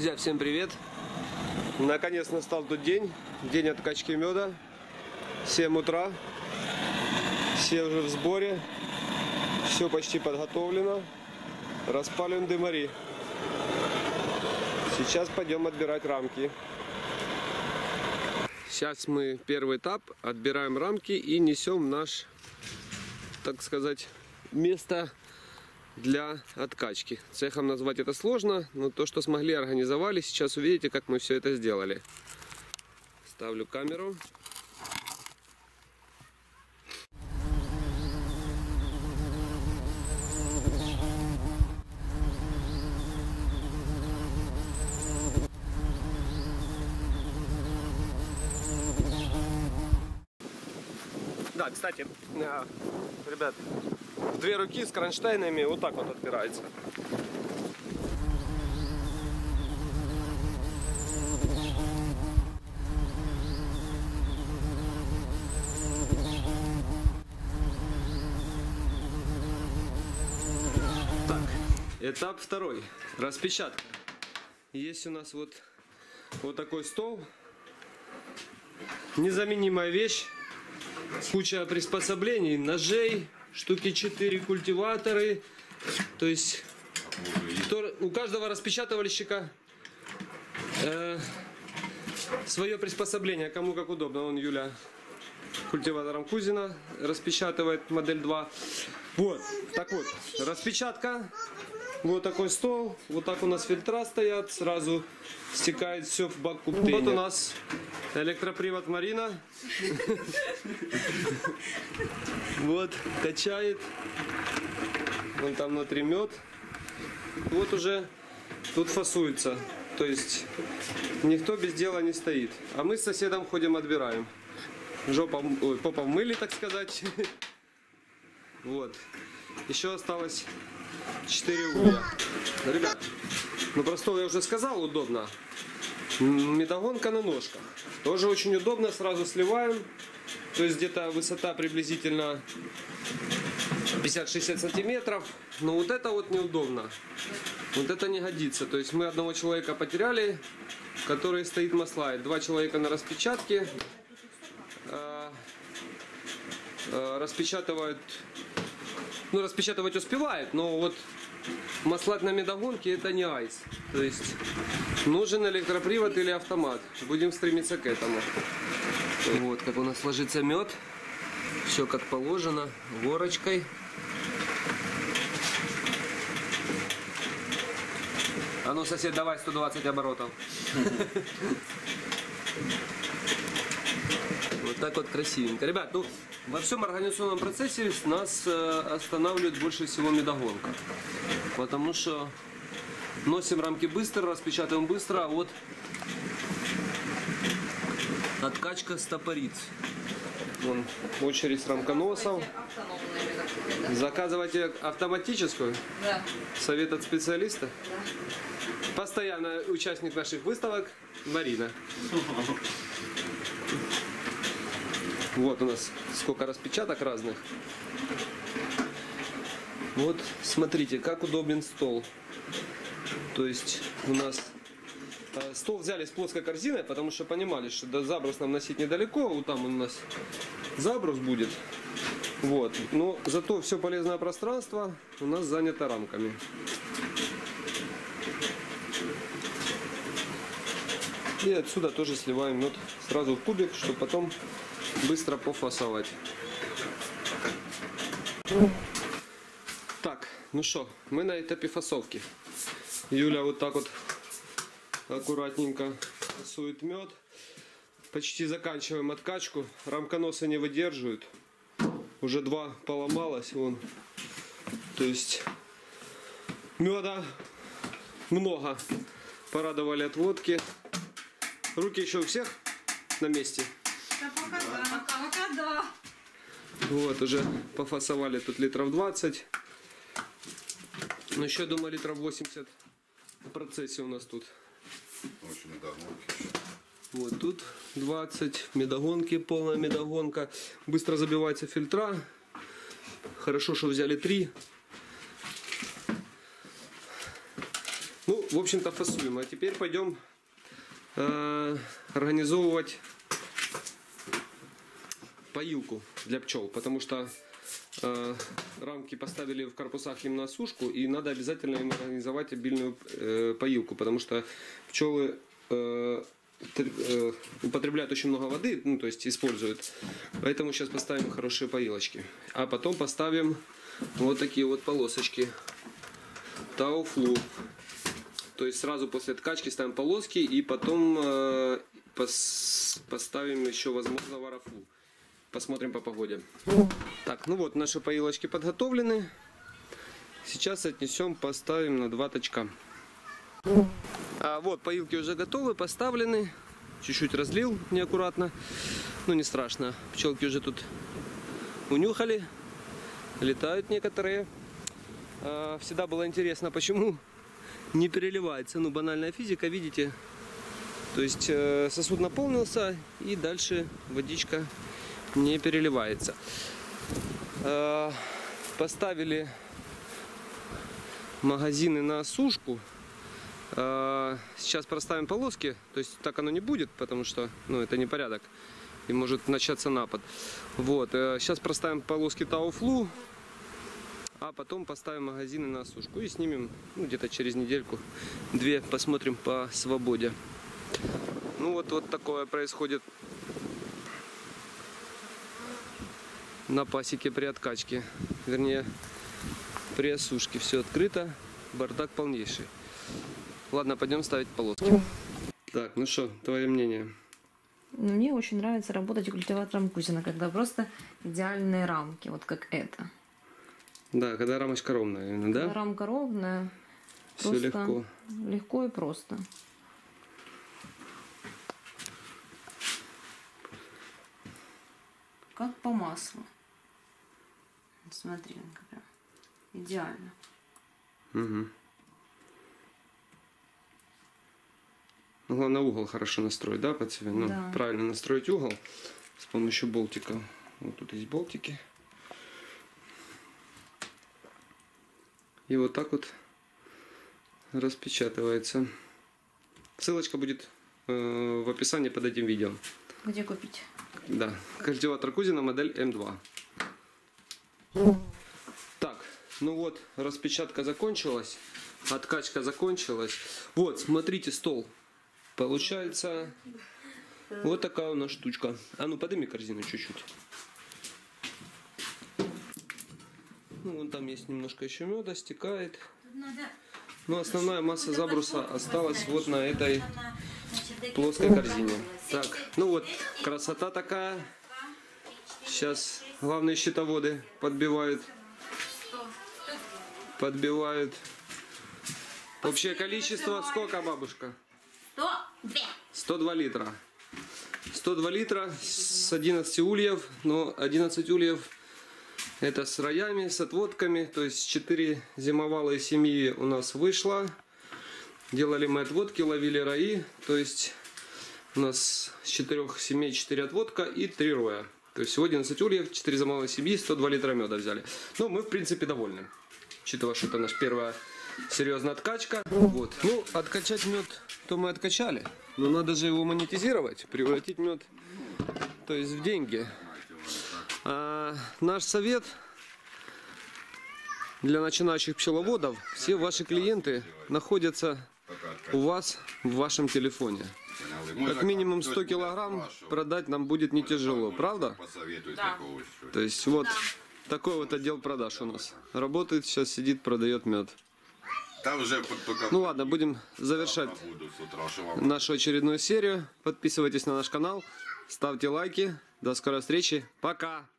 Друзья, всем привет! Наконец настал тот день, день откачки меда. 7 утра, все уже в сборе, все почти подготовлено. Распалим дымари. Сейчас пойдем отбирать рамки. Сейчас мы первый этап, отбираем рамки и несем наш, так сказать, место для откачки. Цехом назвать это сложно, но то, что смогли, организовали. Сейчас увидите, как мы все это сделали. Ставлю камеру. Да, кстати, ребят, в две руки с кронштейнами вот так вот отбирается. Так, этап второй. Распечатка. Есть у нас вот такой стол. Незаменимая вещь. Куча приспособлений, ножей, штуки 4 культиваторы. То есть у каждого распечатывальщика свое приспособление, кому как удобно. Вон Юля культиватором Кузина распечатывает модель 2. Вот, так вот, распечатка. Вот такой стол, вот так у нас фильтра стоят, сразу стекает все в бак куптения. Вот у нас электропривод Марина. Вот, качает. Вон там внутри мед. Вот уже тут фасуется. То есть никто без дела не стоит. А мы с соседом ходим, отбираем. Попа мыли, так сказать. Вот. Еще осталось 4 улья. Ребят, ну про стол я уже сказал, удобно. Медогонка на ножках. Тоже очень удобно, сразу сливаем. То есть где-то высота приблизительно 50-60 сантиметров. Но вот это вот неудобно. Вот это не годится. То есть мы одного человека потеряли, который стоит маслает. 2 человека на распечатке. Распечатывают. Ну, распечатывать успевает, но вот маслать на медогонке это не айс. То есть нужен электропривод или автомат. Будем стремиться к этому. Вот как у нас ложится мед. Все как положено, горочкой. А ну, сосед, давай 120 оборотов. Вот так вот красивенько. Ребят, ну во всем организационном процессе нас останавливает больше всего медогонка. Потому что носим рамки быстро, распечатываем быстро, а вот откачка стопорит. Вон очередь с рамконосов. Заказывайте автоматическую? Да. Совет от специалиста? Да. Постоянно участник наших выставок Марина. Вот у нас сколько распечаток разных. Вот смотрите, как удобен стол. То есть у нас стол взяли с плоской корзиной, потому что понимали, что до заброс нам носить недалеко. Вот там у нас заброс будет. Вот. Но зато все полезное пространство у нас занято рамками. И отсюда тоже сливаем мед сразу в кубик, чтобы потом быстро пофасовать. Так, ну что, мы на этапе фасовки. Юля вот так вот аккуратненько фасует мед. Почти заканчиваем откачку. Рамконосы не выдерживают. Уже 2 поломалось. Вон. То есть меда много. Порадовали отводки. Руки еще у всех на месте. Да, пока да. Вот, уже пофасовали тут литров 20. Но еще, думаю, литров 80 в процессе у нас тут. Вот тут 20. Медогонки, полная медогонка. Быстро забиваются фильтра. Хорошо, что взяли 3. Ну, в общем-то, фасуем. А теперь пойдем организовывать поилку для пчел, потому что рамки поставили в корпусах им на сушку, и надо обязательно им организовать обильную поилку, потому что пчелы употребляют очень много воды, ну, то есть используют. Поэтому сейчас поставим хорошие поилочки. А потом поставим вот такие вот полосочки Тауфлу. То есть сразу после ткачки ставим полоски, и потом поставим еще, возможно, варафлу. Посмотрим по погоде. Так, ну вот, наши поилочки подготовлены. Сейчас отнесем, поставим на 2 точка. Вот, поилки уже готовы, поставлены. Чуть-чуть разлил неаккуратно. Ну, не страшно. Пчелки уже тут унюхали. Летают некоторые. Всегда было интересно, почему не переливается. Ну, банальная физика, видите. То есть сосуд наполнился, и дальше водичка не переливается. Поставили магазины на сушку. Сейчас проставим полоски, то есть так оно не будет, потому что, ну, это не порядок и может начаться напад. Вот, сейчас проставим полоски Тауфлу, а потом поставим магазины на сушку и снимем, ну, где-то через недельку-две, посмотрим по свободе. Ну вот такое происходит на пасеке при откачке, вернее при осушке. Все открыто, бардак полнейший. Ладно, пойдем ставить полоски. Так, ну что, твое мнение? Мне очень нравится работать культиватором Кузина, когда просто идеальные рамки, вот как это. Да, когда рамочка ровная, именно, да? Когда рамка ровная, все просто легко. Легко и просто. Как по маслу. Смотри, прям идеально. Угу. Ну, главное угол хорошо настроить, да, под себя? Ну, да. Правильно настроить угол с помощью болтика. Вот тут есть болтики. И вот так вот распечатывается. Ссылочка будет в описании под этим видео. Где купить? Да, культиватор Кузина, модель М2. Так, ну вот, распечатка закончилась, откачка закончилась. Вот, смотрите, стол. Получается вот такая у нас штучка. А ну, подними корзину чуть-чуть. Ну, вон там есть немножко еще меда, стекает. Но основная масса забруса осталась вот на этой плоской корзине. Так, ну вот, красота такая. Сейчас главные счетоводы подбивают. Общее количество сколько, бабушка? 102 литра. 102 литра с 11 ульев, но 11 ульев это с роями, с отводками, то есть 4 зимовалые семьи у нас вышло. Делали мы отводки, ловили рои, то есть у нас с 4 семей 4 отводка и 3 роя. То есть всего 11 ульев, 4 зимовалые семьи, 102 литра меда взяли. Ну, мы в принципе довольны, учитывая, что это наша первая серьезная откачка. Вот. Ну, откачать мед, то мы откачали, но надо же его монетизировать, превратить мед, то есть в деньги. Наш совет для начинающих пчеловодов: все ваши клиенты находятся у вас в вашем телефоне. Как минимум 100 килограмм продать нам будет не тяжело, правда? Да. То есть вот такой вот отдел продаж у нас работает, сейчас сидит, продает мед. Ну ладно, будем завершать нашу очередную серию. Подписывайтесь на наш канал, ставьте лайки. До скорой встречи. Пока!